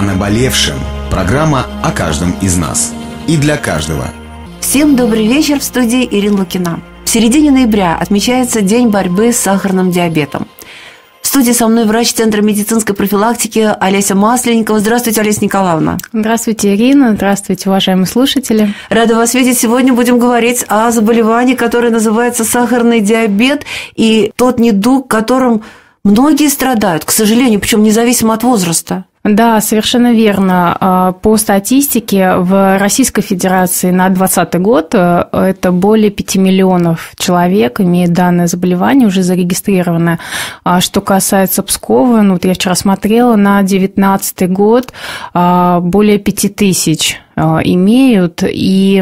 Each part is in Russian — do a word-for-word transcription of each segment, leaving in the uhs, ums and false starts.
наболевшем. Программа о каждом из нас. И для каждого. Всем добрый вечер, в студии Ирина Лукина. В середине ноября отмечается День борьбы с сахарным диабетом. В студии со мной врач Центра медицинской профилактики Олеся Масленникова. Здравствуйте, Олеся Николаевна. Здравствуйте, Ирина. Здравствуйте, уважаемые слушатели. Рада вас видеть. Сегодня будем говорить о заболевании, которое называется сахарный диабет, и тот недуг, которым многие страдают, к сожалению, причем независимо от возраста. Да, совершенно верно. По статистике в Российской Федерации на двадцатый год это более пяти миллионов человек имеет данное заболевание, уже зарегистрированное. Что касается Пскова, ну, вот я вчера смотрела, на девятнадцатый год более пяти тысяч имеют, и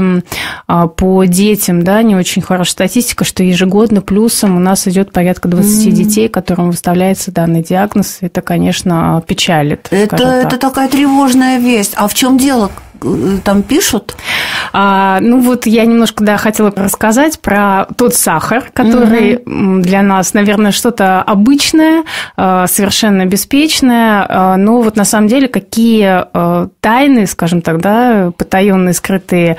по детям, да, не очень хорошая статистика, что ежегодно плюсом у нас идет порядка двадцати mm-hmm. детей, которым выставляется данный диагноз. Это, конечно, печалит. Это, так. это такая тревожная весть. А в чем дело? Там пишут? А, ну вот я немножко, да, хотела рассказать про тот сахар, который угу. для нас, наверное, что-то обычное, совершенно беспечное, но вот на самом деле какие тайны, скажем так, да, потаенные, скрытые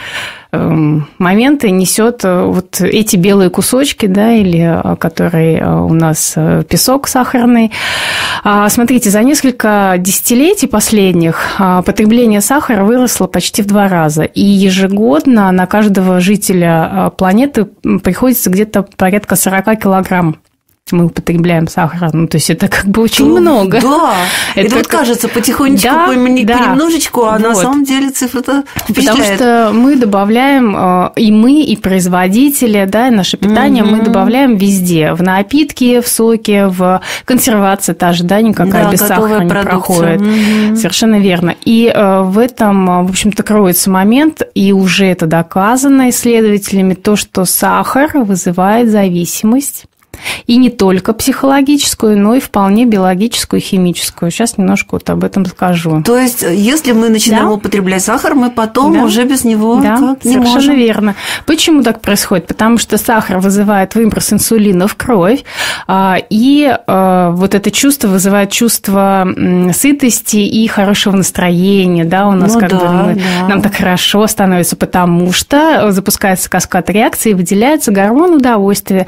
моменты несет вот эти белые кусочки, да, или которые у нас песок сахарный. Смотрите, за несколько десятилетий последних потребление сахара выросло почти в два раза, и ежегодно на каждого жителя планеты приходится где-то порядка сорока килограмм. Мы употребляем сахар, ну, то есть это как бы очень да, много. Да, это, это вот как... кажется потихонечку, да, понемножечку, да. а вот. На самом деле цифра-то впечатляет. Потому что мы добавляем, и мы, и производители, да, и наше питание, mm-hmm. мы добавляем везде, в напитки, в соки, в консервации та же, да, никакая да, без сахара не проходит. Mm-hmm. Совершенно верно. И в этом, в общем-то, кроется момент, и уже это доказано исследователями, то, что сахар вызывает зависимость. И не только психологическую, но и вполне биологическую и химическую. Сейчас немножко вот об этом скажу. То есть, если мы начинаем да. употреблять сахар, мы потом да. уже без него да, как не совершенно можем. Верно. Почему так происходит? Потому что сахар вызывает выброс инсулина в кровь, и вот это чувство вызывает чувство сытости и хорошего настроения. Да, у нас ну, как да, бы мы, да. нам так хорошо становится, потому что запускается каскад реакции, и выделяется гормон удовольствия,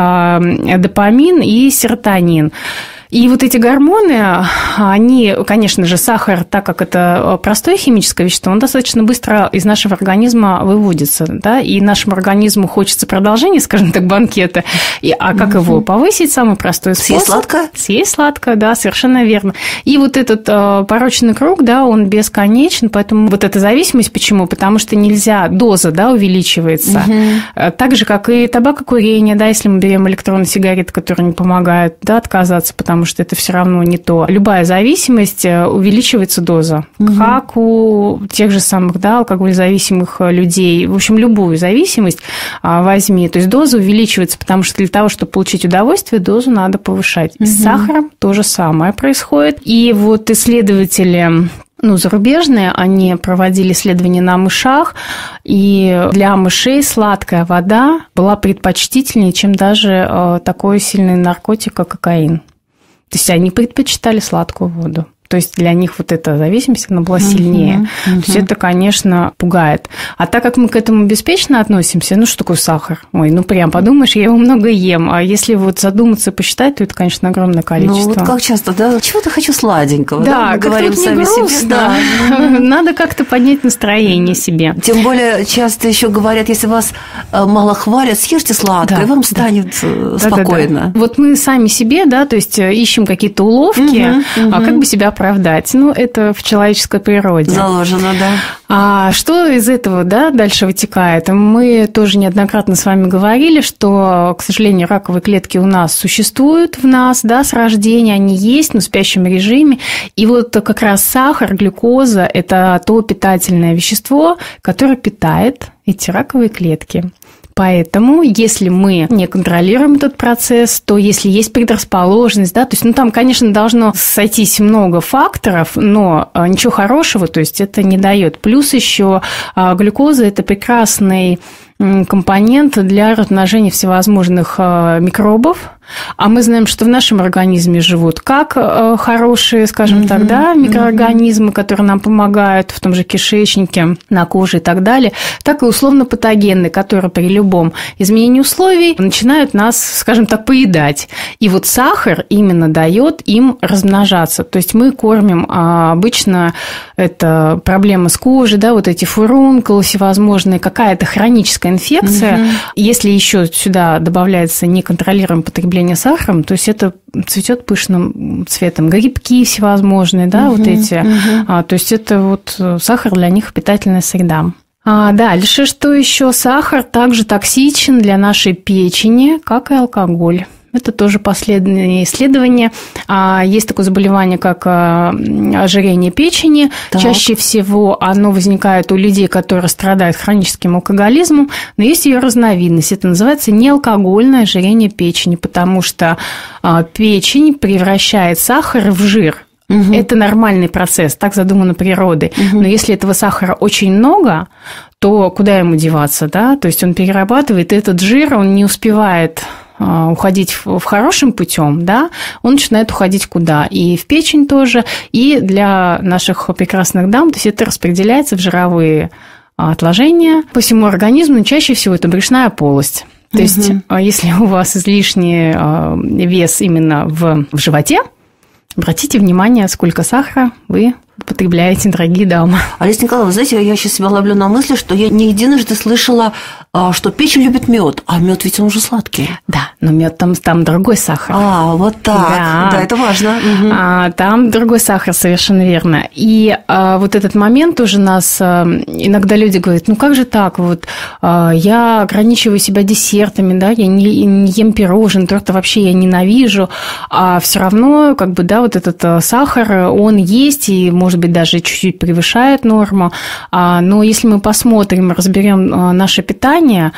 допамин и серотонин. И вот эти гормоны, они, конечно же, сахар, так как это простое химическое вещество, он достаточно быстро из нашего организма выводится, да, и нашему организму хочется продолжения, скажем так, банкета. И, а как угу. его повысить? Самый простой способ. Съесть сладкое? Съесть сладкое, да, совершенно верно. И вот этот порочный круг, да, он бесконечен, поэтому вот эта зависимость, почему? Потому что нельзя, доза, да, увеличивается. Угу. Так же, как и табакокурение, да, если мы берем электронные сигареты, которые не помогают, да, отказаться, потому потому что это все равно не то. Любая зависимость, увеличивается доза. Угу. Как у тех же самых, да, алкогользависимых людей. В общем, любую зависимость возьми. То есть доза увеличивается, потому что для того, чтобы получить удовольствие, дозу надо повышать. Угу. С сахаром то же самое происходит. И вот исследователи... Ну, зарубежные, они проводили исследования на мышах, и для мышей сладкая вода была предпочтительнее, чем даже такой сильный наркотик, как кокаин. То есть они предпочитали сладкую воду. То есть для них вот эта зависимость, она была сильнее. Uh-huh, uh-huh. То есть это, конечно, пугает. А так как мы к этому беспечно относимся, ну, что такое сахар? Ой, ну, прям подумаешь, я его много ем. А если вот задуматься и посчитать, то это, конечно, огромное количество. Ну, вот как часто, да? Чего-то хочу сладенького, да? Да, мы говорим сами себе. Да. Надо как-то поднять настроение себе. Тем более часто еще говорят, если вас мало хвалят, съешьте сладкое, да, и вам станет да. спокойно. Да, да, да. Вот мы сами себе, да, то есть ищем какие-то уловки, uh-huh, uh-huh. а как бы себя оправдать. Ну, это в человеческой природе. Заложено, да. А что из этого, да, дальше вытекает? Мы тоже неоднократно с вами говорили, что, к сожалению, раковые клетки у нас существуют в нас, да, с рождения, они есть, но в спящем режиме. И вот как раз сахар, глюкоза – это то питательное вещество, которое питает эти раковые клетки. Поэтому, если мы не контролируем этот процесс, то если есть предрасположенность, да, то есть, ну, там, конечно, должно сойтись много факторов, но ничего хорошего, то есть, это не дает. Плюс еще глюкоза – это прекрасный компонент для размножения всевозможных микробов, А мы знаем, что в нашем организме живут как хорошие, скажем mm-hmm. так, да, микроорганизмы, mm-hmm. которые нам помогают в том же кишечнике, на коже и так далее, так и условно-патогенные, которые при любом изменении условий начинают нас, скажем так, поедать. И вот сахар именно дает им размножаться. То есть мы кормим, а обычно это проблема с кожей, да, вот эти фурункулы всевозможные, какая-то хроническая инфекция. Mm-hmm. Если еще сюда добавляется неконтролируемое потребление сахаром, то есть это цветет пышным цветом. Грибки всевозможные, да, uh-huh, вот эти. Uh-huh. А, то есть это вот сахар для них питательная среда. А дальше, что еще? Сахар также токсичен для нашей печени, как и алкоголь. Это тоже последние исследования. Есть такое заболевание, как ожирение печени. Так. Чаще всего оно возникает у людей, которые страдают хроническим алкоголизмом, но есть ее разновидность. Это называется неалкогольное ожирение печени, потому что печень превращает сахар в жир. Угу. Это нормальный процесс, так задумано природой. Угу. Но если этого сахара очень много, то куда ему деваться, да? То есть он перерабатывает, и этот жир, он не успевает уходить в хорошим путем, да, он начинает уходить куда? И в печень тоже, и для наших прекрасных дам, то есть это распределяется в жировые отложения по всему организму, но чаще всего это брюшная полость. То угу. есть если у вас излишний вес именно в, в животе, обратите внимание, сколько сахара вы потребляете, дорогие дамы. Олеся Николаевна, знаете, я сейчас себя ловлю на мысли, что я не единожды слышала, что печень любит мед, а мед ведь он уже сладкий. Да, но мед там, там другой сахар. А, вот так. Да, да, это важно. Угу. А, там другой сахар, совершенно верно. И а, вот этот момент тоже нас а, иногда люди говорят, ну как же так, вот а, я ограничиваю себя десертами, да, я не, не ем пирожен, торта вообще я ненавижу, а все равно, как бы, да, вот этот сахар, он есть и может быть даже чуть-чуть превышает норму. А, но если мы посмотрим, разберем наше питание,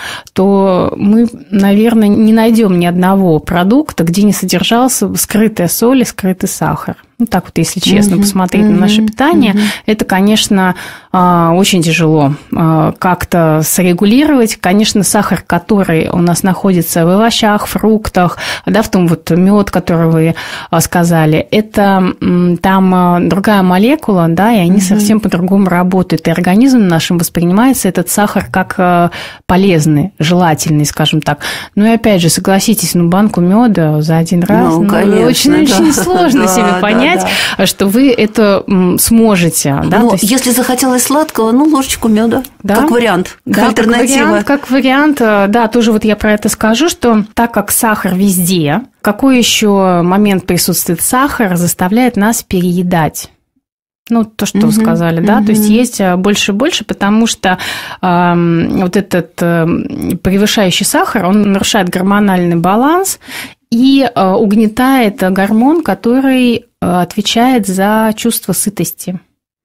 то мы, наверное, не найдем ни одного продукта, где не содержался скрытая соль и скрытый сахар. Ну, так вот, если честно, mm-hmm. посмотреть mm-hmm. на наше питание, mm-hmm. это, конечно, очень тяжело как-то срегулировать. Конечно, сахар, который у нас находится в овощах, фруктах, да, в том вот мед, который вы сказали, это там другая молекула, да, и они mm-hmm. совсем по-другому работают. И организм нашим воспринимается этот сахар как полезный, желательный, скажем так. Ну и опять же, согласитесь, ну банку меда за один раз, ну, ну очень-очень да. сложно да, себе понять, да, да. что вы это сможете. Да? Ну, есть... если захотелось сладкого, ну, ложечку меда, да? как вариант, как да, альтернатива. Как вариант, как вариант, да, тоже вот я про это скажу, что так как сахар везде, какой еще момент присутствует сахара, заставляет нас переедать. Ну, то, что вы сказали, да, uh-huh. то есть есть больше и больше, потому что э, вот этот э, превышающий сахар, он нарушает гормональный баланс и э, угнетает гормон, который э, отвечает за чувство сытости.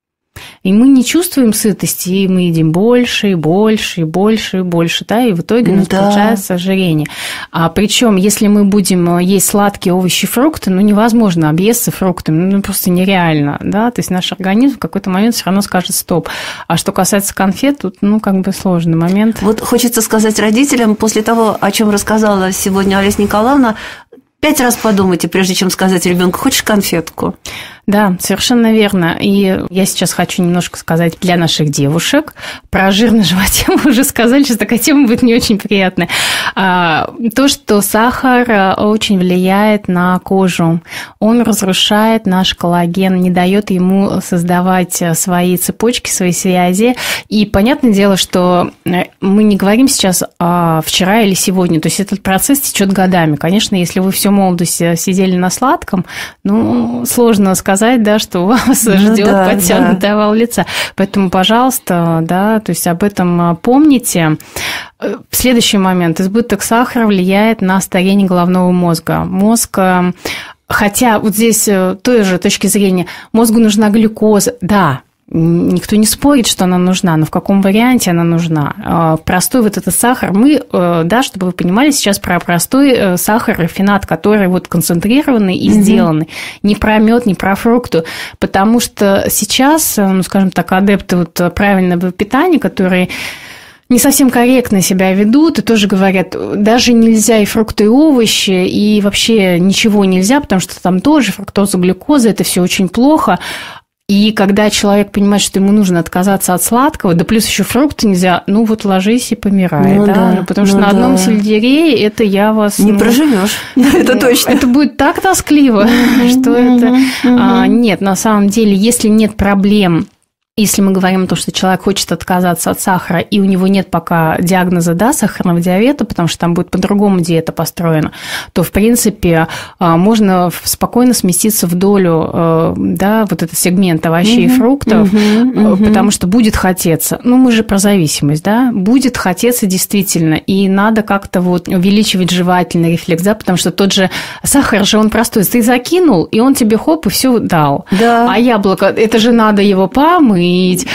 И мы не чувствуем сытости, и мы едим больше и больше и больше и больше, да, и в итоге у нас да. получается ожирение. А причем, если мы будем есть сладкие овощи, фрукты, ну невозможно объесться фруктами, ну просто нереально, да, то есть наш организм в какой-то момент все равно скажет стоп. А что касается конфет, тут, ну, как бы сложный момент. Вот хочется сказать родителям, после того, о чем рассказала сегодня Олеся Николаевна, пять раз подумайте, прежде чем сказать ребенку: хочешь конфетку? Да, совершенно верно. И я сейчас хочу немножко сказать для наших девушек. Про жир на животе мы уже сказали, сейчас такая тема будет не очень приятная. То, что сахар очень влияет на кожу. Он разрушает наш коллаген, не дает ему создавать свои цепочки, свои связи. И понятное дело, что мы не говорим сейчас о вчера или сегодня. То есть этот процесс течет годами. Конечно, если вы всю молодость сидели на сладком, ну, сложно сказать, да, что вас ну, ждет да, подтянутый да. овал лица. Поэтому, пожалуйста, да, то есть об этом помните. Следующий момент. Избыток сахара влияет на старение головного мозга. Мозг, хотя вот здесь с той же точки зрения, мозгу нужна глюкоза, да, никто не спорит, что она нужна, но в каком варианте она нужна. Простой вот этот сахар, мы, да, чтобы вы понимали, сейчас про простой сахар, рафинат, который вот концентрированный и mm-hmm. сделанный, не про мед, не про фрукты, потому что сейчас, ну, скажем так, адепты вот правильного питания, которые не совсем корректно себя ведут и тоже говорят, даже нельзя и фрукты, и овощи, и вообще ничего нельзя, потому что там тоже фруктоза, глюкоза, это все очень плохо. И когда человек понимает, что ему нужно отказаться от сладкого, да плюс еще фрукты нельзя, ну вот ложись и помирай, ну, да? Да, ну, потому ну, что на одном да. сельдерее это я вас... Не ну, проживешь, это точно. Это будет так тоскливо, что это... Нет, на самом деле, если нет проблем... Если мы говорим о том, что человек хочет отказаться от сахара, и у него нет пока диагноза, да, сахарного диабета, потому что там будет по-другому диета построена, то, в принципе, можно спокойно сместиться в долю, да, вот этот сегмент овощей угу, и фруктов, угу, угу. потому что будет хотеться. Ну, мы же про зависимость, да, будет хотеться действительно, и надо как-то вот увеличивать жевательный рефлекс, да, потому что тот же сахар же, он простой, ты закинул, и он тебе хоп, и все дал. Да. А яблоко, это же надо его помыть,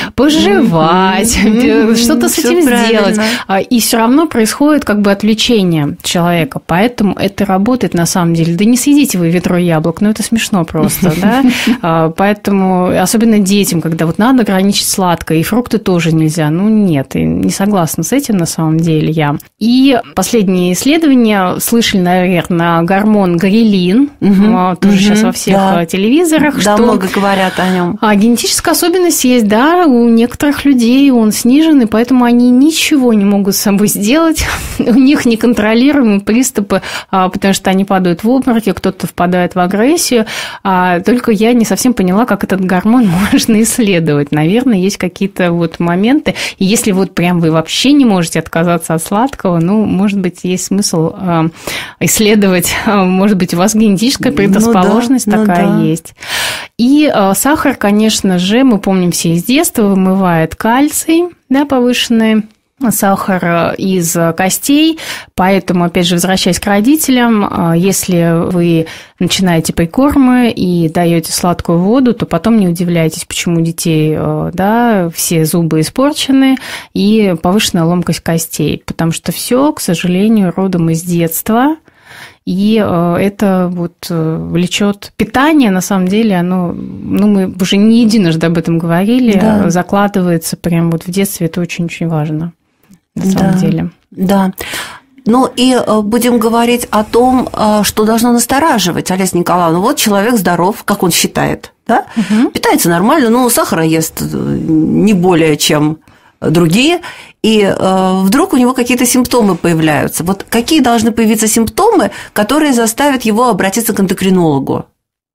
пожевать, mm-hmm. что-то с этим сделать. И все равно происходит как бы отвлечение человека. Поэтому это работает на самом деле. Да не съедите вы ведро яблок, ну это смешно просто, да. Поэтому, особенно детям, когда вот надо ограничить сладкое, и фрукты тоже нельзя. Ну нет, не согласна с этим на самом деле я. И последние исследования слышали, наверное, гормон грелин, mm-hmm. тоже mm-hmm. сейчас во всех да. телевизорах. Да, что много говорят о нем. Генетическая особенность есть. Да, у некоторых людей он снижен, и поэтому они ничего не могут с собой сделать. У них неконтролируемые приступы, потому что они падают в обмороки, кто-то впадает в агрессию. Только я не совсем поняла, как этот гормон можно исследовать. Наверное, есть какие-то вот моменты. И если вот прям вы вообще не можете отказаться от сладкого, ну, может быть, есть смысл исследовать. Может быть, у вас генетическая предрасположенность ну да, такая ну да. есть. И сахар, конечно же, мы помним все из детства, вымывает кальций, да, повышенный сахар из костей, поэтому, опять же, возвращаясь к родителям, если вы начинаете прикормы и даете сладкую воду, то потом не удивляйтесь, почему у детей, да, все зубы испорчены и повышенная ломкость костей, потому что все, к сожалению, родом из детства. И это вот влечет питание, на самом деле, оно, ну, мы уже не единожды об этом говорили, да. закладывается прямо вот в детстве, это очень-очень важно, на самом да. деле. Да. Ну и будем говорить о том, что должно настораживать, Олеся Николаевна. Вот человек здоров, как он считает, да? Угу. Питается нормально, но сахара ест не более чем другие, и э, вдруг у него какие-то симптомы появляются. Вот какие должны появиться симптомы, которые заставят его обратиться к эндокринологу?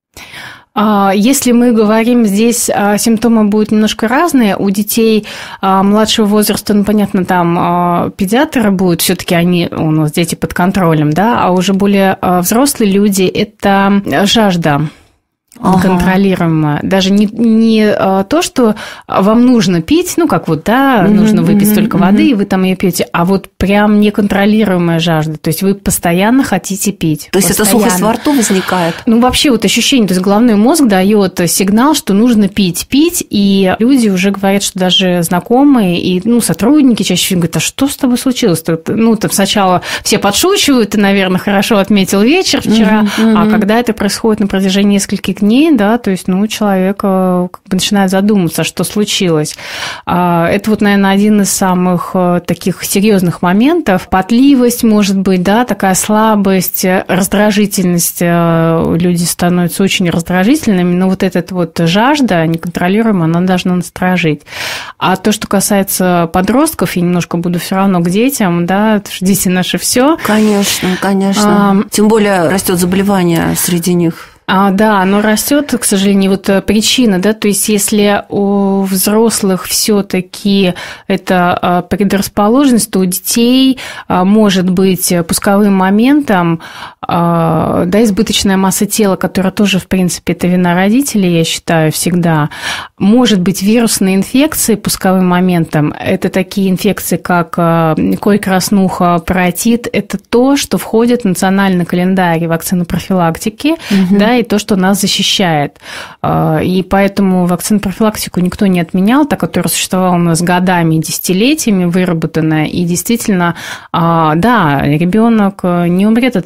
Если мы говорим здесь, симптомы будут немножко разные. У детей младшего возраста, ну, понятно, там педиатры будут, все-таки они у нас дети под контролем, да, а уже более взрослые люди – это жажда. Ага. Контролируемое. Даже не, не то, что вам нужно пить, ну, как вот, да, mm-hmm, нужно выпить mm-hmm, столько mm-hmm. воды, и вы там ее пьете, а вот прям неконтролируемая жажда. То есть вы постоянно хотите пить. То есть это сухость во рту возникает? Ну, вообще вот ощущение, то есть головной мозг дает сигнал, что нужно пить, пить, и люди уже говорят, что даже знакомые и, ну, сотрудники чаще всего говорят, а что с тобой случилось? Ну, там сначала все подшучивают, ты, наверное, хорошо отметил вечер вчера, mm-hmm, mm-hmm. а когда это происходит на протяжении нескольких дней, да, то есть, ну, человек как бы начинает задумываться, что случилось. Это вот, наверное, один из самых таких серьезных моментов. Потливость, может быть, да, такая слабость, раздражительность. Люди становятся очень раздражительными, но вот эта вот жажда неконтролируемая, она должна насторожить. А то, что касается подростков, я немножко буду все равно к детям, да, потому что дети наши все. Конечно, конечно. А, Тем более растет заболевание среди них. А, да, оно растет, к сожалению, вот причина, да, то есть если у взрослых все-таки это предрасположенность, то у детей может быть пусковым моментом, да, избыточная масса тела, которая тоже, в принципе, это вина родителей, я считаю, всегда. Может быть вирусные инфекции пусковым моментом. Это такие инфекции, как кой, краснуха, паротит. Это то, что входит в национальный календарь вакцинопрофилактики, угу. да, и то, что нас защищает. И поэтому вакцинопрофилактику никто не отменял, та, которая существовала у нас годами, десятилетиями, выработанная. И действительно, да, ребенок не умрет от этих инфекций,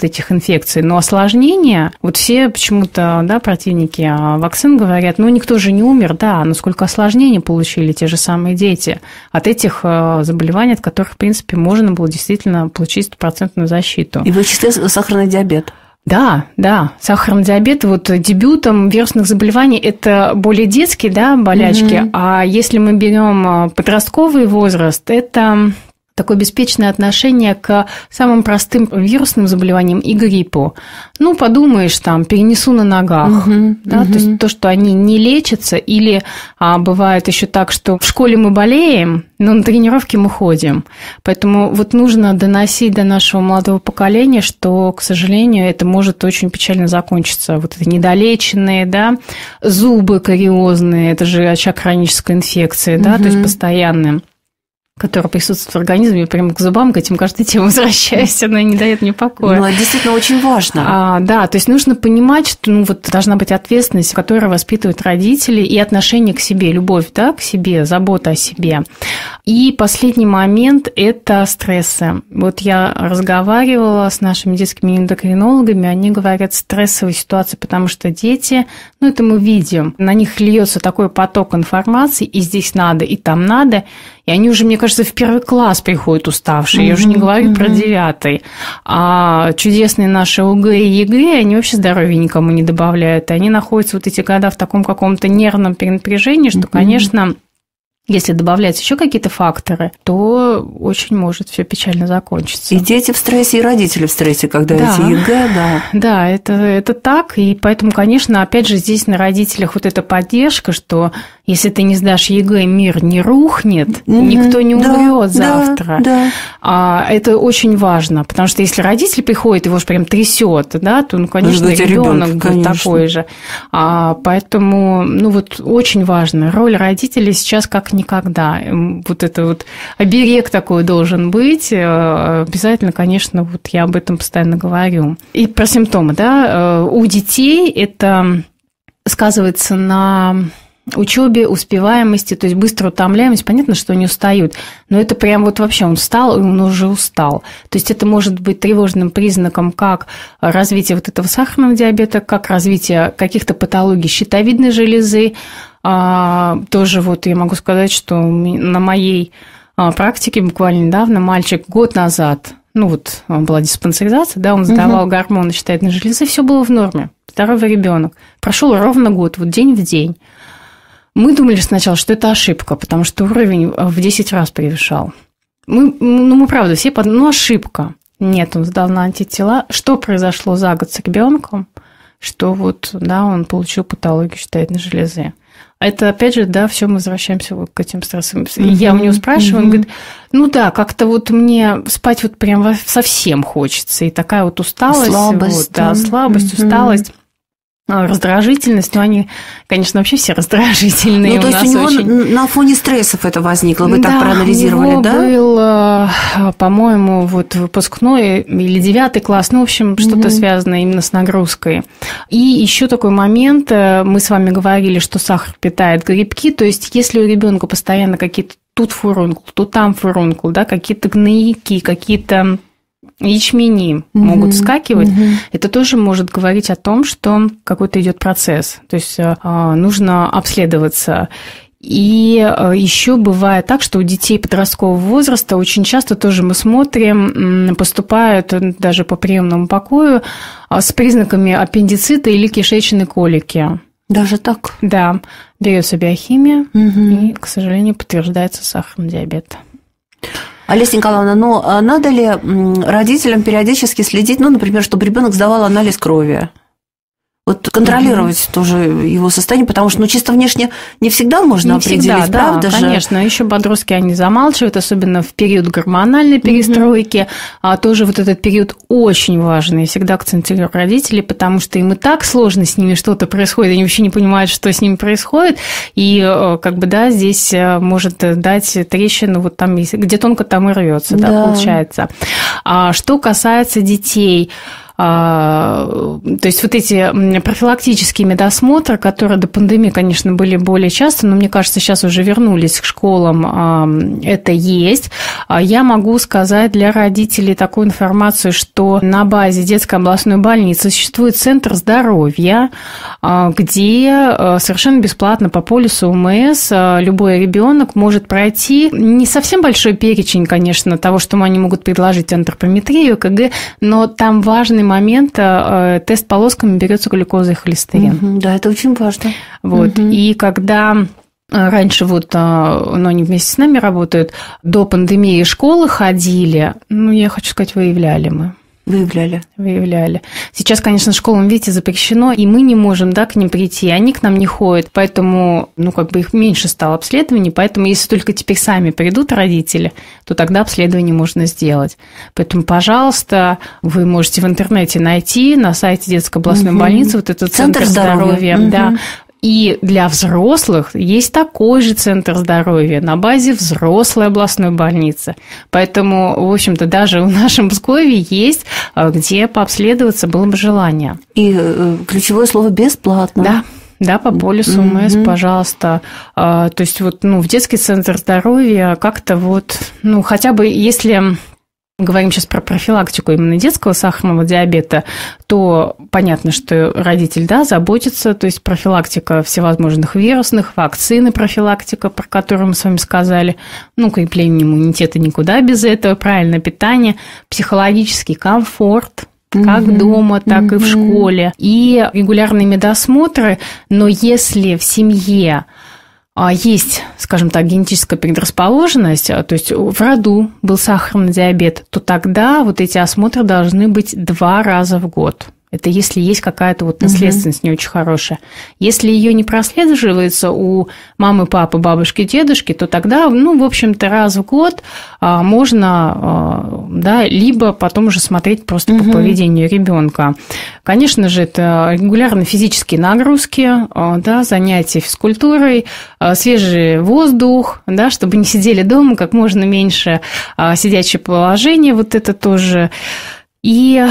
инфекции, но осложнения, вот все почему-то, да, противники вакцин говорят, ну, никто же не умер, да, но сколько осложнений получили те же самые дети от этих заболеваний, от которых, в принципе, можно было действительно получить стопроцентную защиту. И в их числе сахарный диабет. Да, да, сахарный диабет, вот дебютом вирусных заболеваний это более детские, да, болячки, mm-hmm. а если мы берем подростковый возраст, это такое беспечное отношение к самым простым вирусным заболеваниям и гриппу. Ну, подумаешь, там, перенесу на ногах, uh-huh, да, uh-huh. то есть то, что они не лечатся, или а, бывает еще так, что в школе мы болеем, но на тренировки мы ходим. Поэтому вот нужно доносить до нашего молодого поколения, что, к сожалению, это может очень печально закончиться. Вот это недолеченные, да, зубы кариозные, это же очаг хронической инфекции, uh-huh. да, то есть постоянные, которая присутствует в организме, прямо к зубам, к этим каждый день возвращаюсь, она не дает мне покоя. Ну, это действительно очень важно. А, да, то есть нужно понимать, что ну, вот должна быть ответственность, которая воспитывает родители, и отношение к себе, любовь, да, к себе, забота о себе. И последний момент – это стрессы. Вот я разговаривала с нашими детскими эндокринологами, они говорят, стрессовая ситуация, потому что дети, ну, это мы видим, на них льется такой поток информации, и здесь надо, и там надо, и они уже, мне кажется, в первый класс приходят уставшие. Mm-hmm, я уже не говорю mm-hmm. про девятый. А чудесные наши ОГЭ и ЕГЭ, они вообще здоровья никому не добавляют. И они находятся вот эти года в таком каком-то нервном перенапряжении, что, mm-hmm. конечно, если добавлять еще какие-то факторы, то очень может все печально закончиться. И дети в стрессе, и родители в стрессе, когда да. эти ЕГЭ, да. Да, это, это так. И поэтому, конечно, опять же, здесь на родителях вот эта поддержка, что если ты не сдашь ЕГЭ, мир не рухнет, mm-hmm. никто не умрет да, завтра. Да, да. А, это очень важно, потому что если родитель приходит, его же прям трясет, да, то, ну, конечно, ребенок будет такой же. А, поэтому, ну, вот очень важно. Роль родителей сейчас как никогда. Вот это вот оберег такой должен быть. Обязательно, конечно, вот я об этом постоянно говорю. И про симптомы, да, у детей это сказывается на учебе, успеваемости, то есть быстрая утомляемость. Понятно, что они устают, но это прям вот вообще он встал, и он уже устал. То есть это может быть тревожным признаком как развитие вот этого сахарного диабета, как развитие каких-то патологий щитовидной железы. А, тоже вот я могу сказать, что на моей практике буквально недавно мальчик год назад, ну вот была диспансеризация, да, он сдавал угу. гормоны щитовидной железы, все было в норме, здоровый ребенок. Прошел ровно год, вот день в день. Мы думали сначала, что это ошибка, потому что уровень в десять раз превышал. Мы, ну, мы правда, все подумали, ну, ошибка. Нет, он сдал на антитела. Что произошло за год с ребенком? Что вот, да, он получил патологию щитовидной железы. Это, опять же, да, все мы возвращаемся вот к этим стрессам. Mm-hmm. Я у него спрашиваю, mm-hmm. он говорит, ну да, как-то вот мне спать вот прям совсем хочется. И такая вот усталость. Слабость. Вот, да, слабость, mm-hmm. усталость. Раздражительность, но они, конечно, вообще все раздражительные. Ну, то есть у него очень... на фоне стрессов это возникло, вы да, так проанализировали, у него да? был, по-моему, вот выпускной или девятый класс, ну, в общем, что-то угу. связанное именно с нагрузкой. И еще такой момент, мы с вами говорили, что сахар питает грибки, то есть если у ребенка постоянно какие-то тут фурункул, тут там фурункул, да, какие-то гнойники, какие-то ячмени mm-hmm. могут вскакивать, mm-hmm. это тоже может говорить о том, что какой-то идет процесс. То есть нужно обследоваться. И еще бывает так, что у детей подросткового возраста очень часто тоже мы смотрим, поступают даже по приемному покою с признаками аппендицита или кишечной колики. Даже так? Да. Берется биохимия, mm-hmm. и, к сожалению, подтверждается сахарный диабет. Олеся Николаевна, но надо ли родителям периодически следить, ну, например, чтобы ребенок сдавал анализ крови? Вот контролировать mm-hmm. тоже его состояние, потому что, ну, чисто внешне не всегда можно не определить, всегда, правда да, же? Конечно, еще подростки, они замалчивают, особенно в период гормональной перестройки, mm-hmm. а тоже вот этот период очень важный, всегда акцентирую родителей, потому что им и так сложно с ними что-то происходит, они вообще не понимают, что с ними происходит, и как бы, да, здесь может дать трещину, вот там, где тонко, там и рвется, да, да, получается. А что касается детей, То есть вот эти профилактические медосмотры, которые до пандемии, конечно, были более часто, но мне кажется, сейчас уже вернулись к школам, это есть. Я могу сказать для родителей такую информацию, что на базе детской областной больницы существует центр здоровья, где совершенно бесплатно по полису УМС любой ребенок может пройти не совсем большой перечень, конечно, того, что они могут предложить антропометрию, КГ, но там важный момент, тест полосками берется глюкоза и холестерин. Угу, да, это очень важно. Вот. Угу. И когда раньше вот, ну, они вместе с нами работают, до пандемии школы ходили, ну, я хочу сказать, выявляли мы. Выявляли. Выявляли. Сейчас, конечно, школам, видите, запрещено, и мы не можем, да, к ним прийти, они к нам не ходят, поэтому, ну, как бы их меньше стало обследований, поэтому если только теперь сами придут родители, то тогда обследование можно сделать. Поэтому, пожалуйста, вы можете в интернете найти на сайте детской областной угу. больницы вот этот центр, центр здоровья, здоровья угу. да. И для взрослых есть такой же центр здоровья на базе взрослой областной больницы. Поэтому, в общем-то, даже в нашем Пскове есть, где пообследоваться было бы желание. И ключевое слово «бесплатно». Да. Да, по полису УМС, mm-hmm. пожалуйста. То есть вот, ну, в детский центр здоровья как-то вот, ну, хотя бы если... говорим сейчас про профилактику именно детского сахарного диабета, то понятно, что родитель, да, заботится, то есть профилактика всевозможных вирусных, вакцины профилактика, про которую мы с вами сказали, ну, укрепление иммунитета никуда без этого, правильное питание, психологический комфорт, как mm-hmm. дома, так mm-hmm. и в школе, и регулярные медосмотры, но если в семье есть, скажем так, генетическая предрасположенность, то есть в роду был сахарный диабет, то тогда вот эти осмотры должны быть два раза в год. Это если есть какая-то вот наследственность угу. не очень хорошая. Если ее не прослеживается у мамы, папы, бабушки, дедушки, то тогда, ну, в общем-то, раз в год можно, да, либо потом уже смотреть просто угу. по поведению ребенка. Конечно же, это регулярные физические нагрузки, да, занятия физкультурой, свежий воздух, да, чтобы не сидели дома, как можно меньше сидячее положение, вот это тоже. И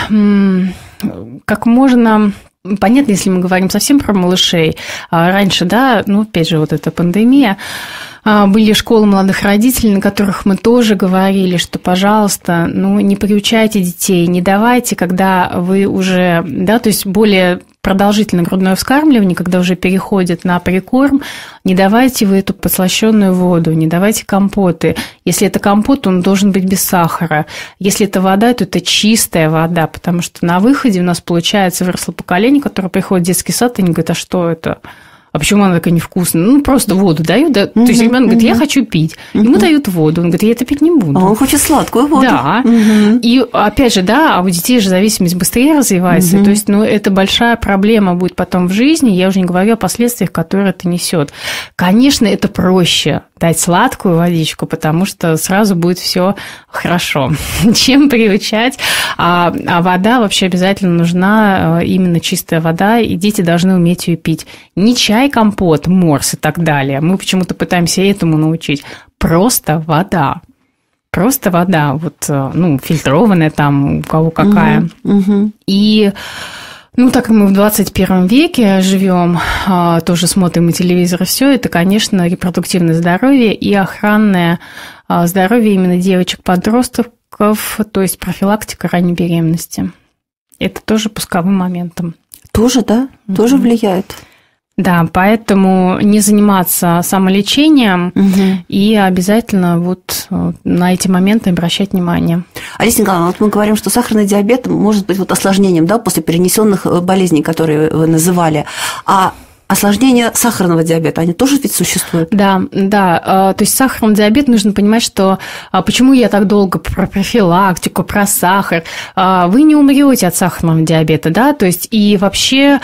как можно... Понятно, если мы говорим совсем про малышей. Раньше, да, ну, опять же, вот эта пандемия, были школы молодых родителей, на которых мы тоже говорили, что, пожалуйста, ну, не приучайте детей, не давайте, когда вы уже, да, то есть более продолжительное грудное вскармливание, когда уже переходит на прикорм, не давайте вы эту подслащённую воду, не давайте компоты. Если это компот, он должен быть без сахара. Если это вода, то это чистая вода, потому что на выходе у нас, получается, выросло поколение, которое приходит в детский сад, и они говорят, а что это? А почему она такая невкусная? Ну, просто воду дают. Да? Uh-huh, То есть ребенок uh-huh. говорит, я хочу пить. Uh-huh. Ему дают воду. Он говорит, я это пить не буду. А он хочет сладкую воду. Да. Uh-huh. И опять же, да, а у детей же зависимость быстрее развивается. Uh-huh. То есть, ну, это большая проблема будет потом в жизни. Я уже не говорю о последствиях, которые это несет. Конечно, это проще дать сладкую водичку, потому что сразу будет все хорошо, чем приучать. А, а вода вообще обязательно нужна, именно чистая вода, и дети должны уметь ее пить. Не чай, компот, морс и так далее. Мы почему-то пытаемся этому научить. Просто вода. Просто вода. Вот, ну, фильтрованная там, у кого какая. Угу, угу. И... Ну, так как мы в двадцать первом веке живем, тоже смотрим и телевизор, и все это, конечно, репродуктивное здоровье и охранное здоровье именно девочек-подростков, то есть профилактика ранней беременности. Это тоже пусковым моментом. Тоже, да? Mm-hmm. Тоже влияет. Да, поэтому не заниматься самолечением угу. и обязательно вот на эти моменты обращать внимание. Олеся Николаевна, вот мы говорим, что сахарный диабет может быть вот осложнением, да, после перенесенных болезней, которые вы называли. А осложнения сахарного диабета, они тоже ведь существуют? Да, да. То есть сахарный диабет, нужно понимать, что почему я так долго про профилактику, про сахар. Вы не умрете от сахарного диабета, да, то есть и вообще,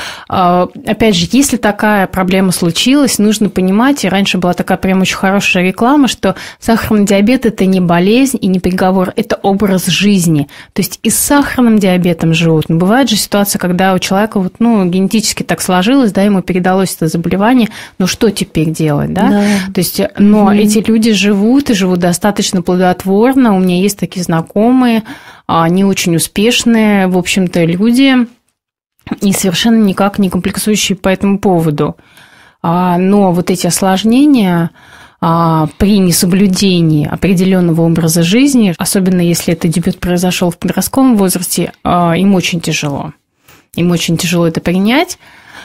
опять же, если такая проблема случилась, нужно понимать, и раньше была такая прям очень хорошая реклама, что сахарный диабет – это не болезнь и не приговор, это образ жизни. То есть и с сахарным диабетом живут. Но бывает же ситуация, когда у человека вот, ну, генетически так сложилось, да, ему передалось началось это заболевание, ну что теперь делать, да? Да. То есть, но Mm-hmm. эти люди живут и живут достаточно плодотворно. У меня есть такие знакомые, они очень успешные, в общем-то, люди, и совершенно никак не комплексующие по этому поводу. Но вот эти осложнения при несоблюдении определенного образа жизни, особенно если этот дебют произошел в подростковом возрасте, им очень тяжело. Им очень тяжело это принять,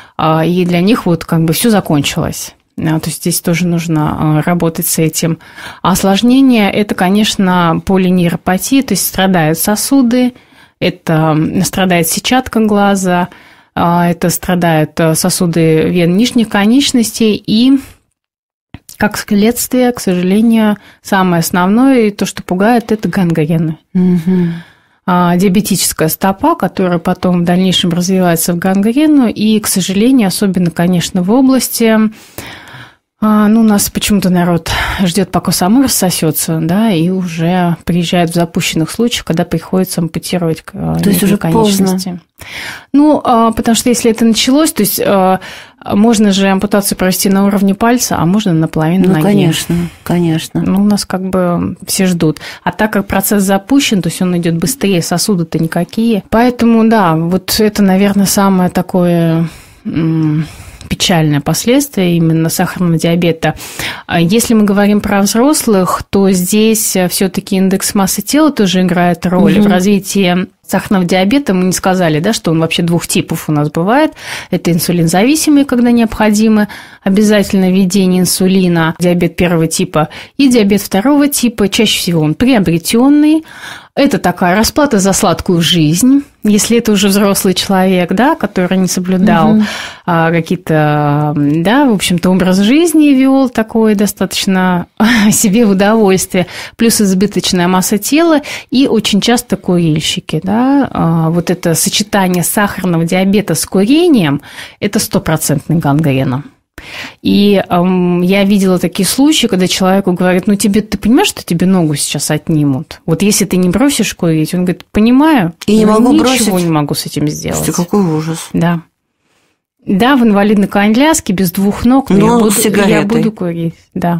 и для них вот как бы все закончилось. То есть здесь тоже нужно работать с этим. А осложнение – это, конечно, полинейропатия, то есть страдают сосуды, это страдает сетчатка глаза, это страдают сосуды вен нижних конечностей и, как следствие, к сожалению, самое основное и то, что пугает, это гангрены. Угу. Диабетическая стопа, которая потом в дальнейшем развивается в гангрену, и, к сожалению, особенно, конечно, в области, ну, у нас почему-то народ ждет, пока самый рассосется, да, и уже приезжает в запущенных случаях, когда приходится ампутировать то есть уже конечности. Поздно. Ну, потому что если это началось, то есть можно же ампутацию провести на уровне пальца, а можно наполовину ну, ноги. конечно, конечно. Ну, у нас как бы все ждут. А так как процесс запущен, то есть он идет быстрее, сосуды-то никакие. Поэтому, да, вот это, наверное, самое такое печальное последствие именно сахарного диабета. Если мы говорим про взрослых, то здесь все-таки индекс массы тела тоже играет роль. Угу. В развитии сахарного диабета мы не сказали, да, что он вообще двух типов у нас бывает. Это инсулинзависимый, когда необходимо обязательно введение инсулина, диабет первого типа, и диабет второго типа. Чаще всего он приобретенный. Это такая расплата за сладкую жизнь, если это уже взрослый человек, да, который не соблюдал угу. а, какие-то, да, в общем-то, образ жизни вел такой достаточно себе в удовольствие, плюс избыточная масса тела и очень часто курильщики, да, а, вот это сочетание сахарного диабета с курением – это стопроцентный гангрена. И эм, я видела такие случаи, когда человеку говорят, ну, тебе, ты понимаешь, что тебе ногу сейчас отнимут? Вот если ты не бросишь курить, он говорит, понимаю, и не могу ничего бросить. не могу с этим сделать. Слушайте, какой ужас. Да. Да, в инвалидной коляске без двух ног, но, но я, буду, я буду курить, да.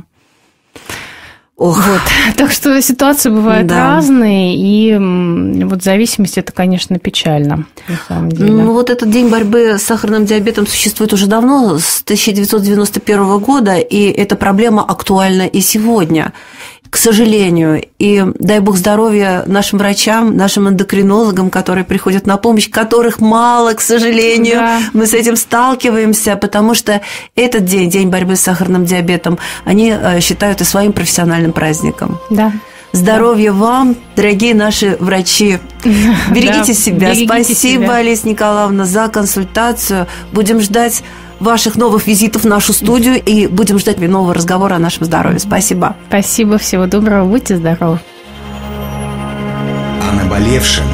Ох. Вот. Так что ситуации бывают да. разные, и вот зависимость – это, конечно, печально, на самом деле. Ну, вот этот день борьбы с сахарным диабетом существует уже давно, с тысяча девятьсот девяносто первого года, и эта проблема актуальна и сегодня, к сожалению. И дай бог здоровья нашим врачам, нашим эндокринологам, которые приходят на помощь, которых мало, к сожалению. Да. Мы с этим сталкиваемся, потому что этот день, день борьбы с сахарным диабетом, они считают и своим профессиональным праздником. Да. Здоровья да. вам, дорогие наши врачи. Берегите да, себя. Берегите Спасибо, себя. Олеся Николаевна, за консультацию. Будем ждать ваших новых визитов в нашу студию и будем ждать нового разговора о нашем здоровье. Спасибо. Спасибо, всего доброго, будьте здоровы. О наболевшем,